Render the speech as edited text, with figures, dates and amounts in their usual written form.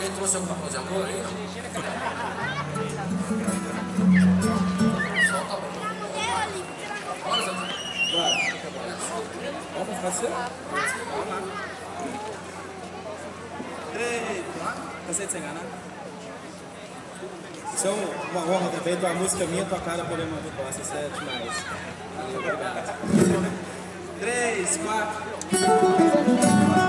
Alguém trouxe alguma coisa boa aí? Solta a bola. Bora, Zé. Vamos ficar assim? Vamos lá. 3, 4. Cansei de se enganar? Isso é uma honra também, tua música minha, tua cara poder mandar costa, isso é demais. Obrigado. 3, 4.